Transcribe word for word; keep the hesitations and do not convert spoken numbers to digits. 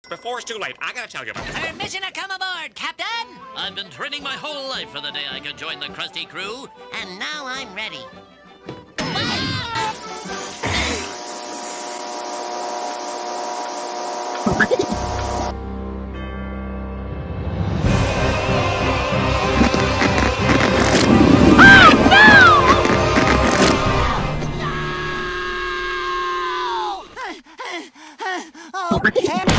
Before it's too late, I gotta tell you about this. Permission to come aboard, Captain! I've been training my whole life for the day I could join the Krusty crew. And now I'm ready. Oh, Captain!